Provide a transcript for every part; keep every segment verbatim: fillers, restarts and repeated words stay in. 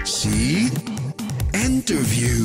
Seed Interview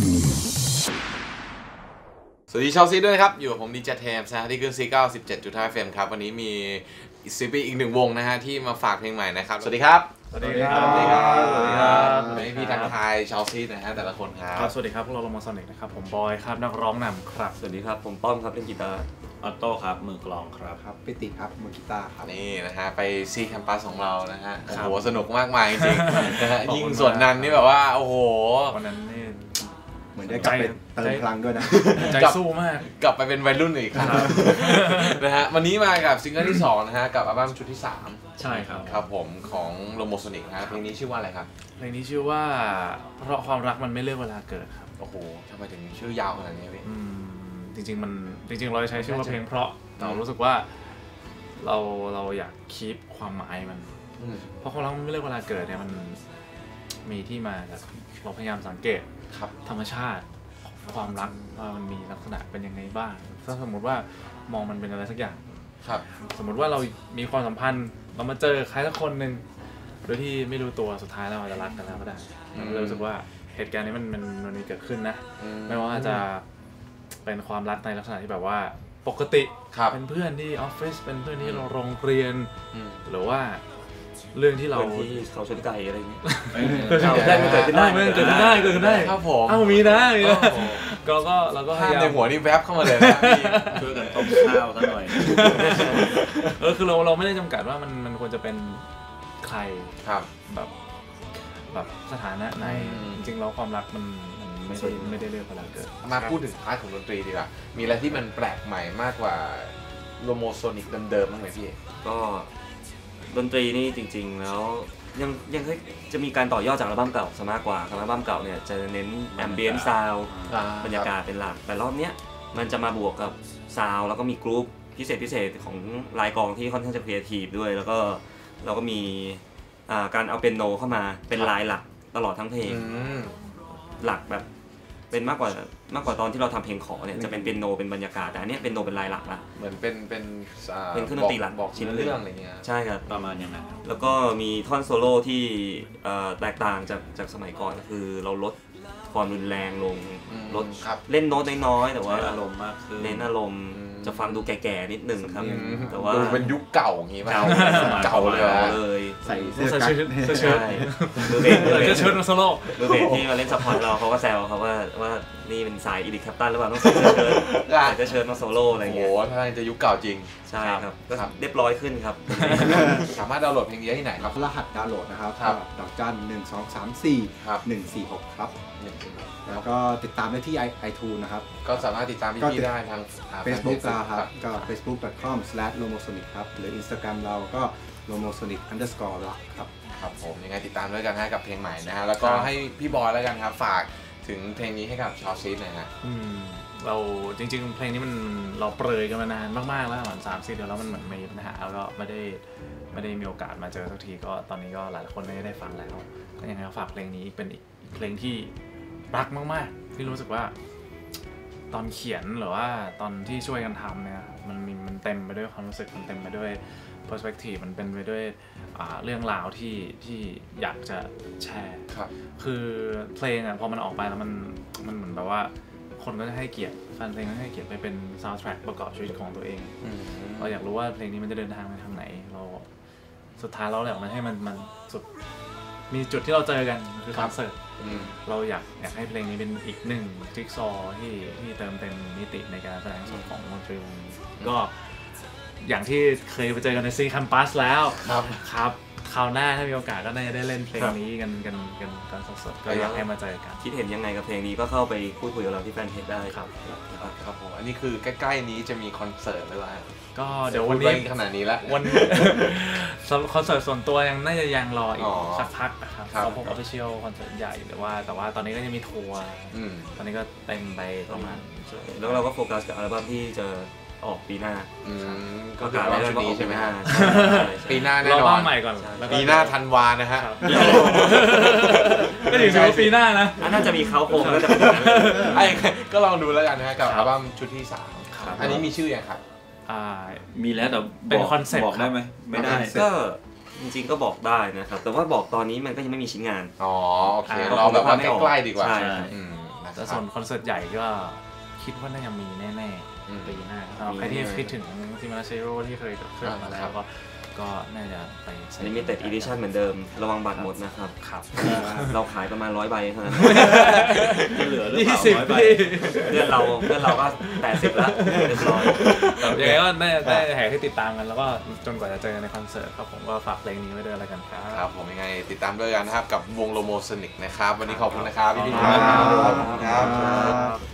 สวัสดีชาวซีด้วยนะครับอยู่กับผมดีเจเทมส์นะที่ขึ้นซีเก้าสิบเจ็ดจุดห้า เอฟ เอ็ม ครับวันนี้มีศิลปินอีกหนึ่งวงนะฮะที่มาฝากเพลงใหม่นะครับสวัสดีครับสวัสดีครับสวัสดีครับสวัสดีครับวันนี้พี่ทักทายชาวซีนะฮะแต่ละคนครับสวัสดีครับพวกเราโลโมโซนิกนะครับผมบอยครับนักร้องนำครับสวัสดีครับผมป้อมครับเล่นกีตาร์ออโต้ครับมือกลองครับครับปิติครับมือกีตาร์ครับนี่นะฮะไปซีแคมปัสของเรานะฮะโอ้โหสนุกมากมายจริงๆนะฮะยิ่งส่วนนั้นนี่แบบว่าโอ้โหวันนั้นนี่เหมือนได้กลับไปเติมพลังด้วยนะใจสู้มากกลับไปเป็นวัยรุ่นอีกครับนะฮะวันนี้มากับซิงเกิลที่สองนะฮะกับอัลบั้มชุดที่สามใช่ครับครับผมของโลโมโซนิกนะเพลงนี้ชื่อว่าอะไรครับเพลงนี้ชื่อว่าเพราะความรักมันไม่เลือกเวลาเกิดครับโอ้โหทำไมถึงชื่อยาวขนาดนี้พี่จริงๆมันจริงๆเราใช้ชื่อว่าเพลงเพราะเรารู้สึกว่าเราเราอยากคีปความหมายมันเพราะความรักมันไม่เลือกเวลาเกิดเนี่ยมันมีที่มาจากเราพยายามสังเกตธรรมชาติความรักว่ามันมีลักษณะเป็นยังไงบ้างถ้าสมมติว่ามองมันเป็นอะไรสักอย่างสมมติว่าเรามีความสัมพันธ์เรามาเจอใครสักคนหนึ่งโดยที่ไม่รู้ตัวสุดท้ายเราอาจจะรักกันแล้วก็ได้เราเลยรู้สึกว่าเหตุการณ์นี้มันมันมันมีเกิดขึ้นนะไม่ว่าจะเป็นความรักในลักษณะที่แบบว่าปกติเป็นเพื่อนที่ออฟฟิศเป็นเพื่อนที่โรงเรียนหรือว่าเรื่องที่เราที่เขาชนไก่อะไรอย่างเงี้ยเกิดขึ้นได้เกิดขึ้นได้เกิดขึ้นได้เกิดขึ้นได้ครับผมอ้าวมีนะก็ก็เราก็ภาพในหัวนี่แวบเข้ามาเลยนะช่วยกันต้มข้าวซะหน่อยเออคือเราเราไม่ได้จำกัดว่ามันมันควรจะเป็นใครครับแบบแบบสถานะไหนจริงๆแล้วความรักมันไม่ได้ไม่ได้เลือกเวลาเกิดมาพูดถึงพาร์ทของดนตรีดีกว่ามีอะไรที่มันแปลกใหม่มากกว่าโลโมโซนิกเดิมๆบ้างไหมพี่ก็ดนตรีนี่จริงๆแล้วยังยังจะมีการต่อยอดจากอัลบั้มเก่าซะมากกว่าอัลบั้มเก่าเนี่ยจะเน้นแอมเบียนซ์ซาวด์บรรยากาศเป็นหลักแต่รอบเนี้ยมันจะมาบวกกับซาวด์แล้วก็มีกรุ๊ปพิเศษพิเศษของลายกลองที่ค่อนข้างจะครีเอทีฟด้วยแล้วก็เราก็มีการเอาเปียโนเข้ามาเป็นลายหลักตลอดทั้งเพลงหลักแบบเป็นมากกว่ามากกว่าตอนที่เราทำเพลงขอเนี่ยจะเป็นเปียโนเป็นบรรยากาศแต่อันนี้เปียโนเป็นลายหลักละเหมือนเป็นเป็นเป็นเครื่องดนตรีหลักบอกชิ้นเรื่องอะไรเงี้ยใช่ครับประมาณอย่างนั้นแล้วก็มีท่อนโซโล่ที่แตกต่างจากจากสมัยก่อนก็คือเราลดความรุนแรงลงลดเล่นโน้ตน้อยๆแต่ว่าอารมณ์มากขึ้นเน้นอารมณ์จะฟังดูแก่ๆนิดนึงครับแต่ว่าดูเป็นยุคเก่าอย่างงี้ป่ะเก่าเลยใส่เสื้อกั๊กเสื้อเชิ้ตมือเบสมือเบสเชิ้ตมาโซโล่มือเบสที่มาเล่นซัพพอร์ตเราเขาก็แซวเขาว่าว่านี่เป็นสายอีดิคแคปตันหรือเปล่าต้องใส่เสื้อเชิ้ตใส่เสื้อเชิ้ตมาโซโล่อะไรอย่างเงี้ยโอ้ถ้าจะยุคเก่าจริงใช่ครับก็เรียบร้อยขึ้นครับสามารถดาวน์โหลดเพลงนี้ที่ไหนครับรหัสดาวน์โหลดนะครับดอกจันหนึ่งสองสามสี่หนึ่งสี่หกครับแล้วก็ติดตามได้ที่ ไอทูน นะครับก็สามารถติดตามพี่ได้ทาง Facebook เราครับก็ เฟซบุ๊ก ดอท คอม สแลช โลโมโซนิก ครับหรือ Instagram เราก็ โลโมโซนิก อันเดอร์สกอร์ ครับครับผมยังไงติดตามด้วยกันนะกับเพลงใหม่นะฮะแล้วก็ให้พี่บอยแล้วกันครับฝากถึงเพลงนี้ให้กับชาวซีหน่อยฮะเราจริงๆเพลงนี้มันเราเปรยกันมานานมากๆแล้วเหมือนสามสี่เดือนแล้วมันเหมือนมีปัญหาแล้วก็ไม่ได้ไม่ได้มีโอกาสมาเจอสักทีก็ตอนนี้ก็หลายคนไม่ได้ฟังแล้วก็ยังไงฝากเพลงนี้เป็นอีกเพลงที่รักมากๆที่รู้สึกว่าตอนเขียนหรือว่าตอนที่ช่วยกันทำเนี่ยมันมีมันเต็มไปด้วยความรู้สึกมันเต็มไปด้วย perspective มันเป็นไปด้วยเรื่องราวที่ที่อยากจะแชร์คือเพลงอ่ะพอมันออกไปแล้วมันมันเหมือนแบบว่าคนก็จะให้เกียรติแฟนเพลงก็ให้เกียรติไปเป็น soundtrack ประกอบชีวิตของตัวเองเราอยากรู้ว่าเพลงนี้มันจะเดินทางไปทางไหนเราสุดท้ายเราอยากมันให้มันมันสุดมีจุดที่เราเจอกันคือคอนเสิร์ตเราอยากอยากให้เพลงนี้เป็นอีกหนึ่งจิ๊กซอว์ที่ที่เติมเต็มมิติในการแสดงสดของวงดนตรีวงนี้ก็อย่างที่เคยไปเจอกันในซีแคมปัสแล้วครับครับคราวหน้าถ้ามีโอกาสก็น่าจะได้เล่นเพลงนี้กันกันกันกันสดๆก็อยากให้มาเจอกันคิดเห็นยังไงกับเพลงนี้ก็เข้าไปพูดคุยกับเราที่แฟนเพจได้ครับครับผมอันนี้คือใกล้ๆนี้จะมีคอนเสิร์ตหรือเปล่าก็เดี๋ยววันนี้ขนาดนี้แล้ววันคอนเสิร์ตส่วนตัวยังน่าจะยังรออีกสักพักนะครับเพราะผมออฟฟิเชียลคอนเสิร์ตใหญ่แต่ว่าแต่ว่าตอนนี้ก็จะมีทัวร์ตอนนี้ก็เต็มไปประมาณแล้วเราก็โฟกัสกับอัลบั้มที่จะออกปีหน้าก็คือรอบชุดนี้ใช่ไหมฮะปีหน้าแน่นอนรอบ้านใหม่ก่อนปีหน้าธันวานะฮะก็ถึงว่าปีหน้านะน่าจะมีเขาโครงแล้วไอ้ก็ลองดูแล้วกันนะฮะกับอัลบั้มชุดที่สามอันนี้มีชื่อยังครับมีแล้วแต่เป็นคอนเซ็ปต์บอกได้ไหมไม่ได้ก็จริงๆก็บอกได้นะครับแต่ว่าบอกตอนนี้มันก็ยังไม่มีชิ้นงานอ๋อโอเคเราแบบว่าใกล้ๆดีกว่าใช่อืมนะแต่คส่รัวบนคอนเสิร์ตใหญ่ก็คิดว่าน่าจะมีแน่อืมๆปีหน้าสำหรับใครที่คิดถึงที่มาเชโร่ที่เคยเกิดขึ้นมาแล้วก็ก็น่าจะไป Limited Edition เหมือนเดิมระวังบัตรหมดนะครับครับเราขายประมาณร้อยใบเท่านั้นจะเหลือหรือเปยี่ล่าสิบร้อยใบปีเพื่อนเราเพื่อนเราก็แปดสิบแล้วเรียบร้อยยังไงก็ได้ได้แห่ที่ติดตามกันแล้วก็จนกว่าจะเจอกันในคอนเสิร์ตครับผมก็ฝากเพลงนี้ไว้ด้วยแล้วกันครับครับผมยังไงติดตามด้วยกันนะครับกับวงโลโมโซนิกนะครับวันนี้ขอบคุณนะครับพี่พี่คครัรับบครับ